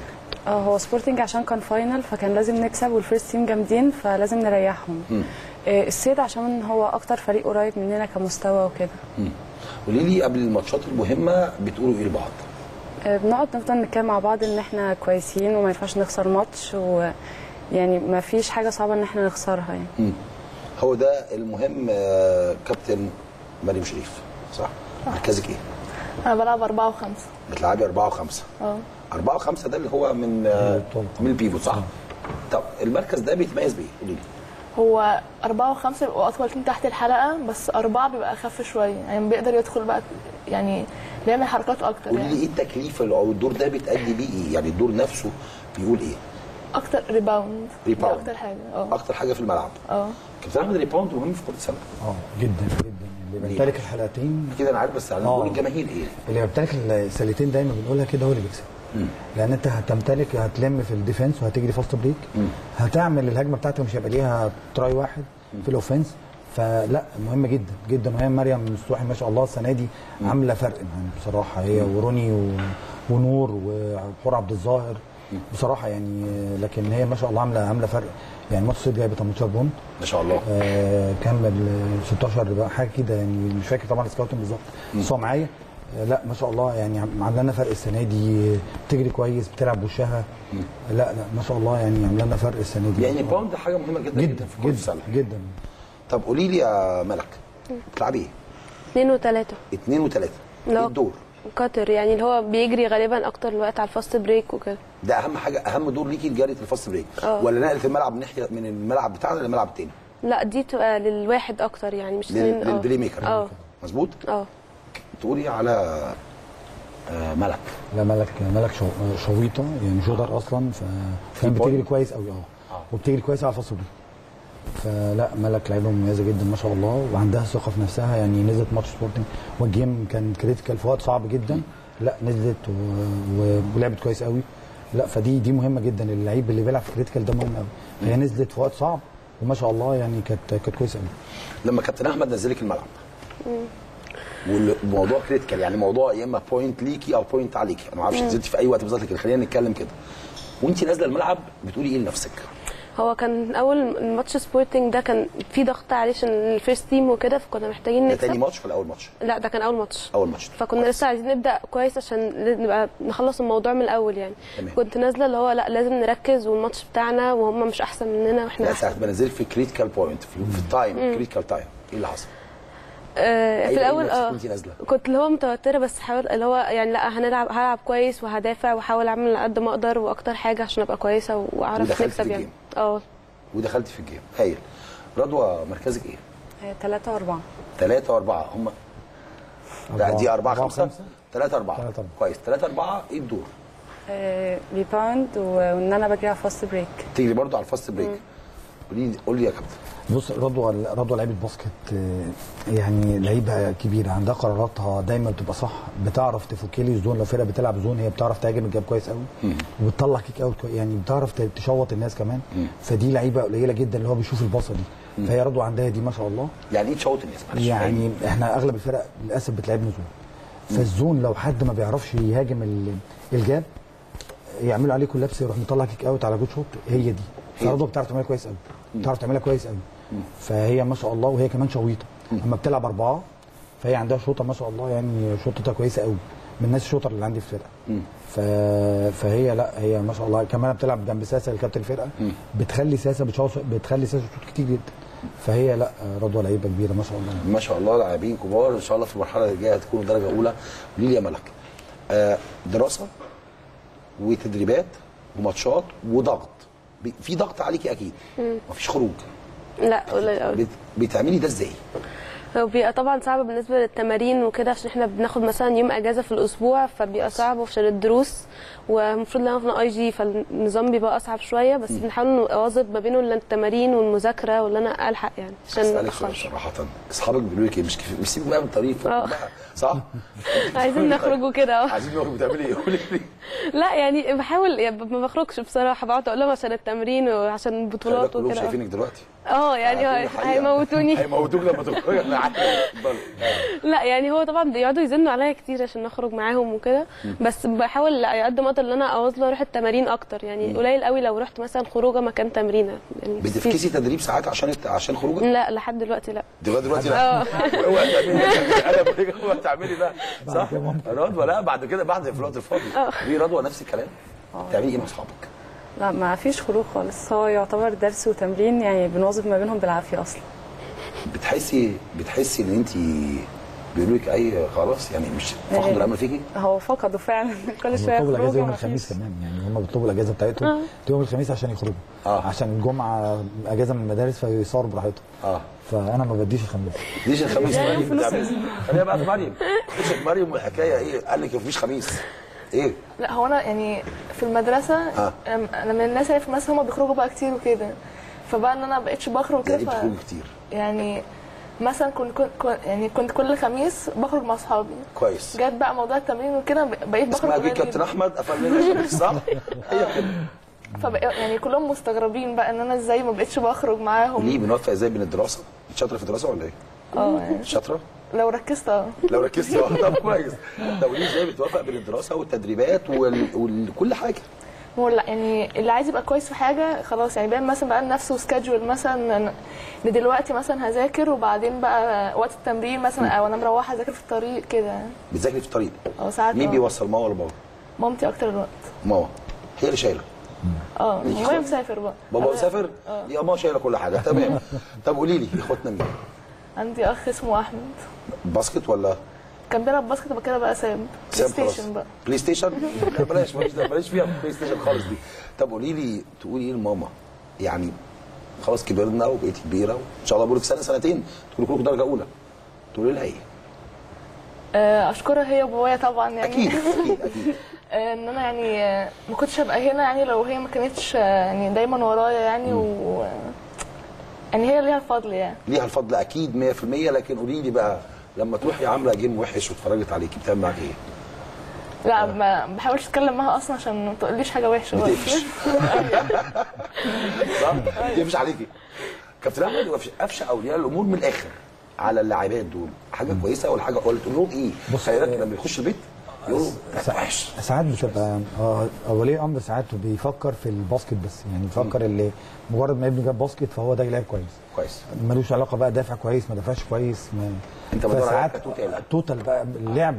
اه هو سبورتنج عشان كان فاينل فكان لازم نكسب والفيرست تيم جامدين فلازم نريحهم. آه الصيد عشان هو اكتر فريق قريب مننا كمستوى وكده. قولي لي قبل الماتشات المهمه بتقولوا ايه لبعض؟ آه بنقعد نفضل نتكلم مع بعض ان احنا كويسين وما ينفعش نخسر ماتش، ويعني ما فيش حاجه صعبه ان احنا نخسرها يعني. مم. هو ده المهم. آه كابتن مريم شريف صح؟ مركزك ايه؟ انا بلعب أربعة وخمسة. بتلعبي أربعة وخمسة. اه أربعة وخمسة ده اللي هو من آه من البيفوت صح؟ طب المركز ده بيتميز بايه؟ قولي لي. هو أربعة وخمسة بيبقوا أطول اتنين تحت الحلقة، بس أربعة بيبقى أخف شوية، يعني بيقدر يدخل بقى يعني بيعمل حركات أكتر. قولي يعني لي ايه التكليف او الدور ده بيتأدي بيه ايه؟ يعني الدور نفسه بيقول ايه؟ أكتر ريباوند. ريباوند. أكتر حاجة اه أكتر حاجة في الملعب. اه كابتن أحمد الريباوند مهم في كرة السلة. اه جدا جدا اللي بيمتلك الحلقتين كده أنا عارف، بس أنا بقول الجماهير ايه؟ اللي بيمتلك السلتين دايما بنقولها كده هو اللي بيكسب. لان انت هتمتلك هتلم في الديفنس وهتجري فاست بريك، هتعمل الهجمه بتاعتك مش هيبقى ليها تراي واحد مم. في الاوفنس، فلا مهمه جدا جدا. وهي مريم مستوحي ما شاء الله السنه دي مم. عامله فرق يعني بصراحه، هي مم. وروني و... ونور وحور عبد الظاهر بصراحه يعني، لكن هي ما شاء الله عامله عامله فرق يعني. ماتش الصيد جايبه تمنتاشر بونت ما شاء الله. آه كمل ستاشر بقى حاجه كده يعني، مش فاكر طبعا السكاوتنج بالظبط بس هو معايا. لا ما شاء الله يعني عامله لنا فرق السنه دي، بتجري كويس بتلعب بوشها. لا لا ما شاء الله يعني عامله لنا فرق السنه دي. يعني باوند حاجه مهمه جدا جدا في كره السله جدا. طب قولي لي يا ملك بتلعبي ايه؟ اتنين وتلاته. اتنين وتلاته. ايه الدور؟ كاتر يعني اللي هو بيجري غالبا اكتر الوقت على الفاست بريك وكده. ده اهم حاجه، اهم دور ليكي جري الفاست بريك أوه. ولا نقله الملعب من ناحيه من الملعب بتاعنا للملعب الثاني؟ لا دي تبقى للواحد اكتر يعني مش لل... للبلاي ميكر. اه مظبوط؟ اه تقولي على آه ملك. لا ملك ملك شو... شويطه يعني شوطر اصلا، فكان بتجري كويس قوي اه وبتجري كويس على الفاست بريك. فلا ملك لعيبه مميزه جدا ما شاء الله، وعندها ثقه في نفسها يعني. نزلت ماتش سبورتنج والجيم كان كريتيكال في وقت صعب جدا، لا نزلت و... و... ولعبت كويس قوي. لا فدي دي مهمه جدا، اللعيب اللي بيلعب في كريتيكال ده مهم قوي. فهي نزلت في وقت صعب وما شاء الله يعني كانت كانت كويسه قوي. لما كابتن احمد نزلك الملعب والموضوع كريتيكال يعني موضوع يا اما بوينت ليكي او بوينت عليكي، انا ما اعرفش نزلتي في اي وقت بالظبط، لكن خلينا نتكلم كده وانت نازله الملعب بتقولي ايه لنفسك؟ هو كان اول ماتش سبورتنج ده كان في ضغط عليه عشان الفيرست تيم وكده، فكنا محتاجين نكسب. ده تاني ماتش ولا اول ماتش؟ لا ده كان اول ماتش. اول ماتش. فكنا لسه عايزين نبدا كويس عشان نبقى نخلص الموضوع من الاول يعني. تمام. كنت نازله اللي هو لا لازم نركز والماتش بتاعنا وهم مش احسن مننا واحنا لا ساعه ما نزلت في كريتيكال بوينت في, في التايم كريتيكال تايم ايه اللي حصل؟ آه في الاول اه كنت اللي هو متوتره، بس حاول اللي هو يعني لا هنلعب هلعب كويس وهدافع واحاول اعمل على قد ما اقدر واكتر حاجه عشان ابقى كويسه واعرف نكسب يعني. اه ودخلت في الجيم. هايل. رضوى مركزك ايه؟ ثلاثة وأربعة. ثلاثة وأربعة هم لا دي أربعة خمسة ثلاثة أربعة كويس. ثلاثة أربعة إيه الدور؟ آه ريباوند وإن أنا بجري على الفاست بريك. تجري برضه على الفاست بريك. قولي قول لي يا كابتن. بص رضوى رضوى لعيبه باسكت يعني لعيبه كبيره، عندها قراراتها دايما بتبقى صح، بتعرف تفكيلي الزون. لو فرقه بتلعب زون هي بتعرف تهاجم الجاب كويس قوي وبتطلع كيك اوت يعني، بتعرف تشوط الناس كمان. مم. فدي لعيبه قليله جدا اللي هو بيشوف الباصه دي. مم. فهي رضوى عندها دي ما شاء الله. يعني ايه تشوط الناس؟ معلش يعني احنا اغلب الفرق للاسف بتلعبنا زون، فالزون لو حد ما بيعرفش يهاجم الجاب يعملوا عليه كولابس يروح مطلع كيك اوت على جود شوت. هي دي فرضوى بتعرف تعملها كويس قوي، بتعرف تعملها كويس قوي. فهي ما شاء الله، وهي كمان شويطه. اما بتلعب اربعه فهي عندها شوطه ما شاء الله يعني، شوطتها كويسه قوي من الناس الشوطر اللي عندي في الفرقه. ف... فهي لا هي ما شاء الله كمان بتلعب جنب ساسه الكابتن الفرقه، بتخلي ساسه بتشوط بتخلي ساسه شوط كتير جدا. فهي لا رضوى لعيبه كبيره ما شاء الله. ما شاء الله لاعبين كبار ان شاء الله في المرحله الجايه هتكونوا درجه اولى. قولي لي يا ملك، آه دراسه وتدريبات وماتشات وضغط، في ضغط عليكي اكيد، مفيش خروج. لا قليل قوي. بتعملي ده ازاي؟ هو بيبقى طبعا صعب بالنسبه للتمارين وكده، عشان احنا بناخد مثلا يوم اجازه في الاسبوع فبيبقى صعب عشان الدروس، والمفروض ان انا في اي جي فالنظام بيبقى اصعب شويه، بس بنحاول نواظب ما بينه التمارين والمذاكره ولا انا الحق يعني عشان ما اتاخرش. صراحه اصحابك بيقولوا لك ايه؟ مش كيف مش سيبوا بقى من الطريق بقى صح؟ عايزين نخرج وكده. اه عايزين نخرج. بتعملي ايه؟ قولي لي. لا يعني بحاول يعني ما بخرجش بصراحه، بقعد اقول لهم عشان التمرين وعشان البطولات وكده. كلهم شايفينك دلوقتي اه يعني هيموتوني هيموتوك لما تخرج. انا عارف. لا يعني هو طبعا بيقعدوا يزنوا عليا كتير عشان اخرج معاهم وكده، بس بحاول على قد ما اقدر ان انا اواظب اروح التمارين اكتر، يعني قليل قوي لو رحت مثلا خروجه مكان تمرينه. يعني بتفكسي تدريب ساعات عشان عشان خروجه؟ لا لحد دلوقتي لا. دلوقتي دلوقتي لا. اوعي تعملي انا بقول لك اوعي تعملي ده صح؟ رضوى لا بعد كده بعد في الوقت الفاضي دي رضوى نفس الكلام. بتعملي ايه مع اصحابك؟ لا ما فيش خروج خالص، هو يعتبر درس وتمرين، يعني بنواظب ما بينهم بالعافيه اصلا. بتحسي بتحسي ان انت بيقولوا لك اي خلاص يعني مش فقدوا الامل فيكي؟ هو فقدوا فعلا كل شويه بيطلبوا الاجازه يوم الخميس كمان، يعني هم بيطلبوا الاجازه بتاعتهم يوم الخميس عشان يخرجوا آه. عشان الجمعه اجازه من المدارس فيصوروا براحتهم. اه فانا ما بديش الخميس. ليش الخميس؟ خلينا بقى في مريم. ليش مريم والحكايه ايه؟ قال لك مفيش خميس ايه؟ لا هو انا يعني في المدرسه آه. انا من الناس اللي في المدرسه هم بيخرجوا بقى كتير وكده، فبقى ان انا ما بقتش بخرج كده. يعني ف... بتخرجوا كتير يعني مثلا كنت كنت يعني كنت كل خميس بخرج مع اصحابي. كويس. جت بقى موضوع التمرين وكده بقيت بخرج. اسمها جه كابتن احمد قفل لنا الخميس صح؟ هي كده. فبقى يعني كلهم مستغربين بقى ان انا ازاي ما بقتش بخرج معاهم. ليه بنوفق ازاي بين الدراسه؟ انت شاطره في الدراسه ولا ايه؟ اه يعني شاطره؟ لو ركزت اه لو ركزت اه طب كويس. طب ليه ازاي بتوفق بين الدراسه والتدريبات وكل حاجه؟ هو لا يعني اللي عايز يبقى كويس في حاجه خلاص يعني بقى مثلا بقى نفسه سكادجول مثلا ان دلوقتي مثلا هذاكر وبعدين بقى وقت التمرين مثلا او انا مروحه اذاكر في الطريق كده. بتذاكري في الطريق؟ اه ساعات. مين بيوصل ماما ولا بابا؟ مامتي اكتر الوقت. ماما هي اللي شايله. اه بابا مسافر بقى. بابا مسافر؟ يا ماما شايله كل حاجه تمام. طب قولي لي اخواتنا مين؟ عندي اخ اسمه احمد. باسكت ولا؟ كان بيلعب باسكت وبعد كده بقى ساب. بلاي ستيشن بقى. بلاي ستيشن؟ بلاش بلاش فيها بلاي ستيشن خالص دي. طب قولي لي تقولي ايه لماما؟ يعني خلاص كبرنا وبقيتي كبيره وان شاء الله بقول لك سنه سنتين تكونوا كلكم درجه اولى. تقولي لها ايه؟ اشكرها هي وبابايا طبعا يعني. اكيد اكيد اكيد. ان انا يعني ما كنتش هبقى هنا يعني لو هي ما كانتش يعني دايما ورايا يعني و يعني هي ليها الفضل يعني. ليها الفضل اكيد مية في المية. لكن قولي لي بقى لما تروحي عامله جيم وحش واتفرجت عليكي بتعمل معاك ايه؟ لا ما بحاولش اتكلم معاها اصلا عشان ما تقوليش حاجه وحشه. بتقفش صح؟ بتقفش عليكي. كابتن احمد قفشه اولياء الامور من الاخر على اللاعبات دول حاجه كويسه ولا حاجه ولا تقول لهم ايه؟ بص خلي بالك لما يخش البيت يقولوا وحش. ساعات بتبقى ولي امر ساعات بيفكر في الباسكت بس، يعني بيفكر اللي مجرد ما ابنه جاب باسكت فهو ده لاعب كويس. كويس. ملوش علاقه بقى دافع كويس ما دافعش كويس. ما انت بدور على توتال بقى اللعب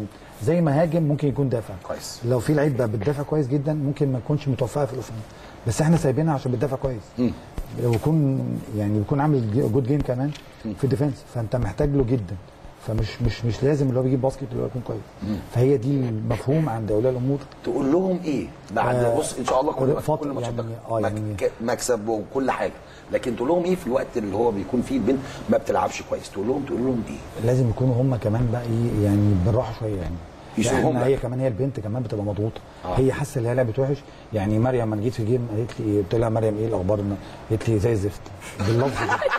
زي ما هاجم ممكن يكون دافع كويس. لو في لعيب بقى بتدافع كويس جدا ممكن ما تكونش متوفقه في الاوفنس، بس احنا سايبينها عشان بتدافع كويس. مم. لو يكون يعني يكون عامل جود جيم كمان في الديفنس فانت محتاج له جدا، فمش مش مش لازم اللي هو بيجيب باسكت اللي هو يكون كويس. مم. فهي دي المفهوم عند اولياء الامور. تقول لهم ايه بعد آه بص ان شاء الله كل كل ماتشات يعني اه يعني مكسب وكل حاجه، لكن تقول لهم ايه في الوقت اللي هو بيكون فيه البنت ما بتلعبش كويس؟ تقول لهم تقول لهم ايه؟ لازم يكونوا هم كمان بقى ايه يعني بالراحه شويه يعني. يعني هي كمان هي البنت كمان بتبقى مضغوطه. آه. هي حاسه ان هي لعبت وحش. يعني مريم انا جيت في جيم قالت لي قلت لها مريم ايه الاخبار؟ قالت لي زي الزفت باللفظ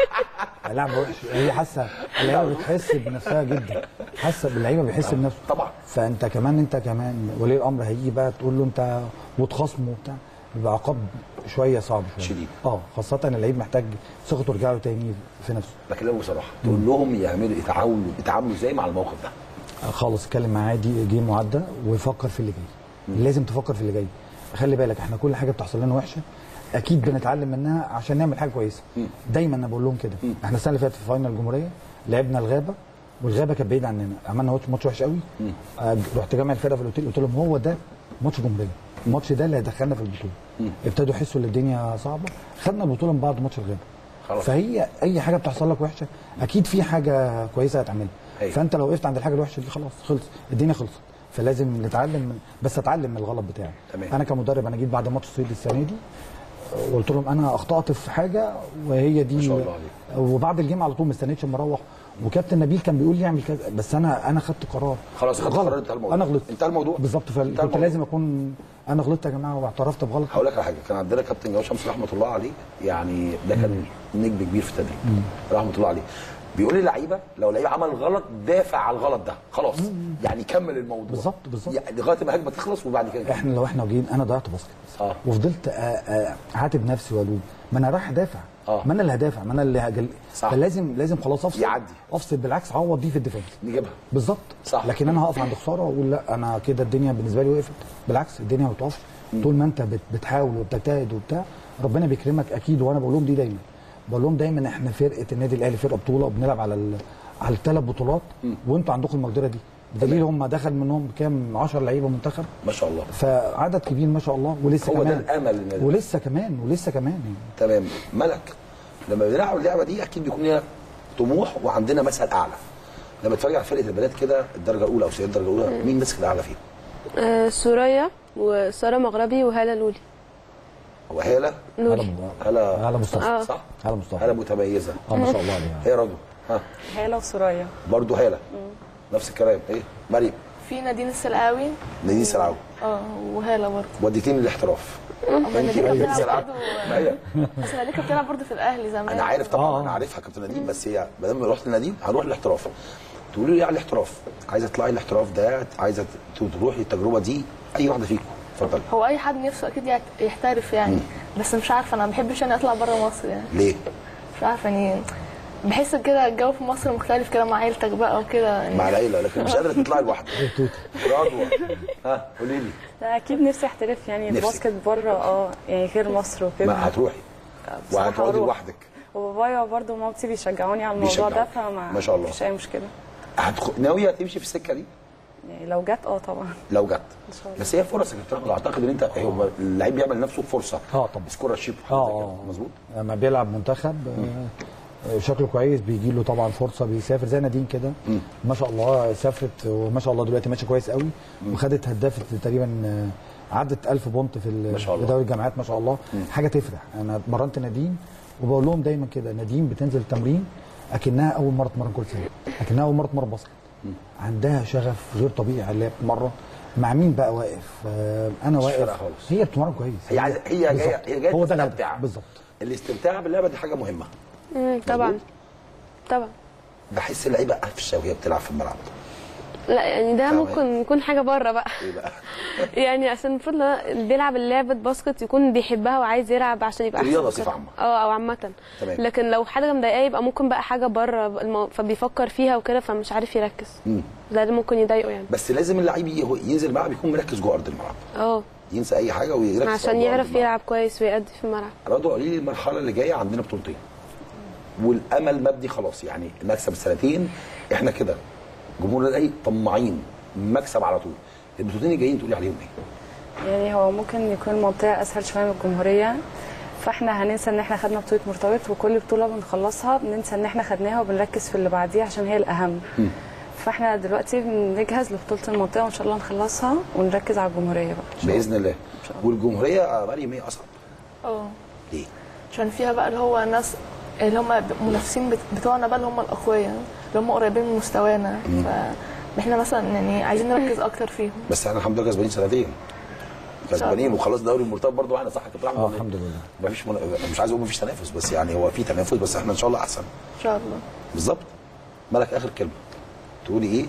ده. لعبه وحش. هي حاسه اللعيبه بتحس بنفسها جدا، حاسه باللعيبه بيحس بنفسه طبعا. فانت كمان انت كمان ولي الامر هيجي بقى تقول له انت وتخاصمه وبتاع بيبقى عقاب شويه صعب شويه شديد. اه خاصه اللعيب محتاج ثقته ترجع له تاني في نفسه. بكلمه بصراحه تقول لهم يعملوا يتعاملوا يتعاملوا ازاي مع الموقف ده؟ خالص اتكلم معاه دي جيم معدى ويفكر في اللي جاي. مم. لازم تفكر في اللي جاي. خلي بالك احنا كل حاجه بتحصل لنا وحشه اكيد بنتعلم منها عشان نعمل حاجه كويسه. مم. دايما انا بقول لهم كده. مم. احنا السنه اللي فاتت في فاينل الجمهوريه لعبنا الغابه والغابه كانت بعيده عننا، عملنا ماتش وحش قوي. آه رحت جامع الفرقه في الاوتيل قلت لهم هو ده ماتش جمهوريه، الماتش ده اللي هيدخلنا في البطوله. مم. ابتدوا يحسوا ان الدنيا صعبه، خدنا البطوله من بعد ماتش الغابه. خلاص. فهي اي حاجه بتحصل لك وحشه اكيد في حاجه كويسه هتعملها. أيوة. فانت لو وقفت عند الحاجه الوحشه دي خلاص خلص الدنيا خلصت. فلازم نتعلم من بس اتعلم من الغلط بتاعي. تمام. انا كمدرب انا جيت بعد ماتش الصيد السنه دي وقلت لهم انا اخطات في حاجه وهي دي ما شاء الله عليك. وبعد الجيم على طول ما استنيتش اما اروح وكابتن نبيل كان بيقول لي اعمل كذا بس انا انا خدت قرار خلاص خدت قرار انتهى الموضوع. انا غلطت انتهى الموضوع بالظبط. فكنت لازم اكون انا غلطت يا جماعه واعترفت بغلط. هقول لك على حاجه كان عندنا كابتن جواد شمس رحمه الله عليه يعني ده كان نجم كبير في التدريب رحمه الله عليه بيقول لي لعيبه لو لعيب عمل غلط دافع على الغلط ده خلاص يعني كمل الموضوع بالظبط بالظبط يعني لغايه ما الهجمه تخلص وبعد كده احنا لو احنا جايين انا ضيعت باسكت آه. وفضلت اعاتب نفسي والوم ما انا رايح ادافع آه. ما انا اللي هدافع، ما انا اللي هجل، صح. فلازم لازم خلاص افصل يعدي. افصل بالعكس اعوض دي في الديفنس نجيبها بالظبط. صح. لكن انا هقف عند خساره واقول لا انا كده الدنيا بالنسبه لي وقفت، بالعكس الدنيا ما بتقفش طول ما انت بت- بتحاول وبتجتهد وبتاع ربنا بيكرمك اكيد. وانا بقول لهم دي دايما، بقول لهم دايما احنا فرقه النادي الاهلي فرقه بطوله وبنلعب على ال... على الثلاث بطولات وانتوا عندكم المقدره دي، بدليل هم دخل منهم كام عشرة لعيبه منتخب ما شاء الله، فعدد كبير ما شاء الله، ولسه هو ده كمان الامل للنادي. ولسه كمان ولسه كمان يعني. تمام. ملك، لما بنلعب اللعبه دي اكيد بيكون لنا طموح وعندنا مثل اعلى. لما تتفرج على فرقه البنات كده الدرجه الاولى او سيد الدرجه الاولى، مين ماسك الاعلى فيهم؟ آه سوريا وساره مغربي وهاله لولي. هو هاله لولي هاله هلا مصطفى آه. صح؟ هلا مصطفى هاله متميزه. اه ما شاء الله عليها. هي رضوى ها هاله وسوريا. برضه هاله نفس الكلام. ايه مريم؟ في نادين السلقاوي نادين سلعاوي اه وهاله برضه. وديتين الاحتراف. نادين كانت بتلعب سلعاوي. برضه، ما هي بس نادين كانت بتلعب برضه في الاهلي زمان. انا عارف طبعا، آه. انا عارفها كابتن نادين، بس هي ما دام رحت لنادين هروح الاحتراف. تقولوا لي على الاحتراف، عايزه تطلعي الاحتراف ده، عايزه تروحي التجربه دي، اي واحده فيكم اتفضلي. هو اي حد نفسه اكيد يعت- يحترف يعني، بس مش عارفه انا ما بحبش اني اطلع بره مصر يعني، ليه؟ مش عارفه يعني بحس كده الجو في مصر مختلف كده مع عيلتك بقى وكده يعني. مع العيله، لكن مش قادره تطلعي لوحدك. رضوى ها قولي لي. لا اكيد نفسي احترف يعني نفسك. الباسكت بره اه يعني غير مصر وكده. ما هتروحي بصراحة وهتقعدي هروح. لوحدك. وبابايا برضه ومامتي بيشجعوني على الموضوع بيشجعوك. ده، فما ما شاء الله. مفيش اي مشكله. هتخ... ناويه تمشي في السكه دي؟ يعني لو جت اه طبعا. لو جت ان شاء الله. بس هي فرص يا كابتن، اعتقد ان انت هو اللعيب بيعمل لنفسه فرصه. اه طبعا. سكولارشيب اه اه مظبوط. لما بيلعب منتخب آه، شكله كويس بيجي له طبعا فرصه بيسافر زي نادين كده ما شاء الله سافرت وما شاء الله دلوقتي ماشيه كويس قوي وخدت هدافه تقريبا آه، عدت ألف بونت في ال- ما شاء الله. في دوري الجامعات ما شاء الله. حاجه تفرح. انا اتمرنت نادين وبقول لهم دايما كده نادين بتنزل التمرين اكنها اول مره تمرن كل سنه، اكنها اول مره تمرن باسكت. عندها شغف غير طبيعي على اللعب مره. مع مين بقى واقف؟ آه، انا مش واقف. فارقة خالص. هي بتتمرن كويس. هي عايزه هي جايه بالظبط. هي جايه هو ده تستمتع. الهدف. بالظبط. الاستمتاع باللعبه دي حاجه مهمه. مم، طبعا طبعا. بحس اللعيبه قفشه وهي بتلعب في الملعب. لا يعني ده فاهمة. ممكن يكون حاجه بره بقى. ايه بقى؟ يعني عشان المفروض لو اللي بيلعب اللعبه باسكت يكون بيحبها وعايز يلعب عشان يبقى احسن. الرياضة وكده. بصفة عامة. اه او عامه. تمام. لكن لو حاجه مضايقاه يبقى ممكن بقى حاجه بره المو... فبيفكر فيها وكده فمش عارف يركز. مم. ده اللي ممكن يضايقه يعني. بس لازم اللعيب ي- ينزل الملعب يكون مركز جوه ارض الملعب، اه ينسى اي حاجه ويركز عشان جوه أرض يعرف الملعب. يلعب كويس ويأدي في الملعب. رضوى قولي لي المرحله اللي جايه عندنا بطولتين والامل مبدي خلاص، يعني نكسب السنتين احنا كده جمهور الاهلي طماعين مكسب على طول. البطولتين الجايين تقولي عليهم ايه؟ يعني هو ممكن يكون المنطقه اسهل شويه من الجمهوريه، فاحنا هننسى ان احنا خدنا بطوله مرتبط وكل بطوله بنخلصها بننسى ان احنا خدناها وبنركز في اللي بعديها عشان هي الاهم. م. فاحنا دلوقتي بنجهز لبطوله المنطقه وان شاء الله نخلصها ونركز على الجمهوريه بقى. باذن الله. والجمهوريه يا مريم ايه اصعب؟ اه ليه؟ عشان فيها بقى اللي هو ناس اللي هم منافسين بت- بتوعنا بقى اللي هم الاقوياء اللي هم قريبين من مستوانا، فاحنا مثلا يعني عايزين نركز اكتر فيهم. بس احنا الحمد لله كسبانين سنتين كسبانين وخلاص دوري المرتبط برضه معانا صح يا كابتن احمد؟ اه الحمد لله. مفيش من... مش عايز اقول مفيش تنافس، بس يعني هو في تنافس، بس احنا ان شاء الله احسن. ان شاء الله. بالظبط. مالك اخر كلمه تقولي ايه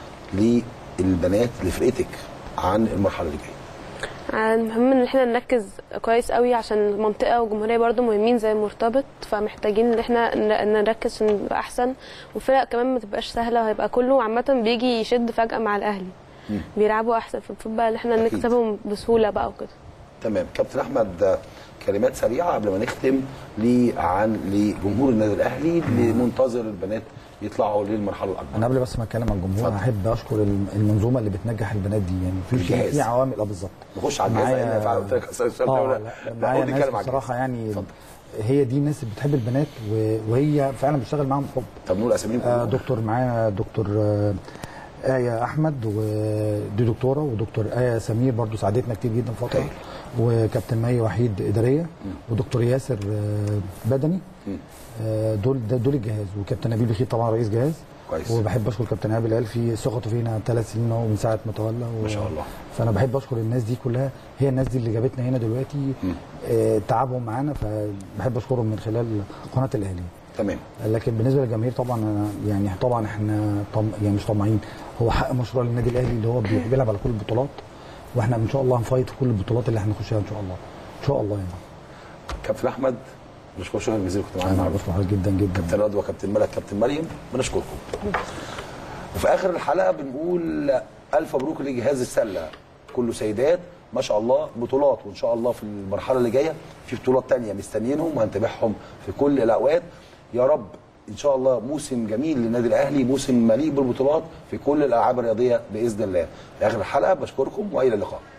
للبنات لفرقتك عن المرحله اللي جايه؟ المهم ان احنا نركز كويس قوي عشان المنطقه والجمهوريه برضو مهمين زي المرتبط، فمحتاجين ان احنا ن- نركز عشان نبقى احسن. والفرق كمان ما تبقاش سهله وهيبقى كله عامه بيجي يشد فجاه مع الاهلي. مم. بيلعبوا احسن، فالمفروض بقى ان احنا أكيد. نكسبهم بسهوله بقى وكده. تمام. كابتن احمد كلمات سريعه قبل ما نختم لي عن لجمهور النادي الاهلي اللي منتظر البنات يطلعوا للمرحله الاكبر. انا قبل بس ما اتكلم عن الجمهور انا احب اشكر الم- المنظومه اللي بتنجح البنات دي يعني في في, الجهاز. في عوامل اه بالظبط. نخش على الجهاز معايا- لان فعلا قلت لك السؤال اه ده لا معايا قول لي ناس كلام عن بصراحه يعني اتفضل. هي دي الناس اللي بتحب البنات و- وهي فعلا بتشتغل معاهم حب. طب نقول اساميهم آه كلهم. دكتور معايا دكتور آه آية أحمد ودي دكتورة ودكتور آية سمير برضو ساعدتنا كتير جدا فترة أوكي. وكابتن مي وحيد إدارية ودكتور ياسر آه بدني آه دول ده- دول الجهاز وكابتن نبيل بخيت طبعا رئيس جهاز. كويس. وبحب اشكر كابتن عادل الفي ثقته فينا ثلاث سنين اهو من ساعه ما تولى و... ما شاء الله. فانا بحب اشكر الناس دي كلها، هي الناس دي اللي جابتنا هنا دلوقتي آه تعبهم معانا، فبحب اشكرهم من خلال قناه الاهلي. تمام. لكن بالنسبه للجماهير طبعا أنا يعني طبعا احنا طم يعني مش طماعين، هو حق مشروع للنادي الاهلي اللي هو بي- بيلعب على كل البطولات، واحنا ان شاء الله هنفايت في كل البطولات اللي احنا هنخشها ان شاء الله ان شاء الله يعني. كابتن احمد بشكركم شكرا جزيلا، كنت معانا. انا بشكر حضرتك جدا جدا. كابتن رضوى، كابتن ملك، كابتن مريم، بنشكركم. وفي اخر الحلقه بنقول الف مبروك لجهاز السله كله سيدات ما شاء الله، بطولات، وان شاء الله في المرحله اللي جايه في بطولات ثانيه مستنيينهم وهنتابعهم في كل الاوقات. يا رب ان شاء الله موسم جميل للنادي الاهلي، موسم مليء بالبطولات في كل الالعاب الرياضيه باذن الله. في اخر الحلقه بشكركم والى اللقاء.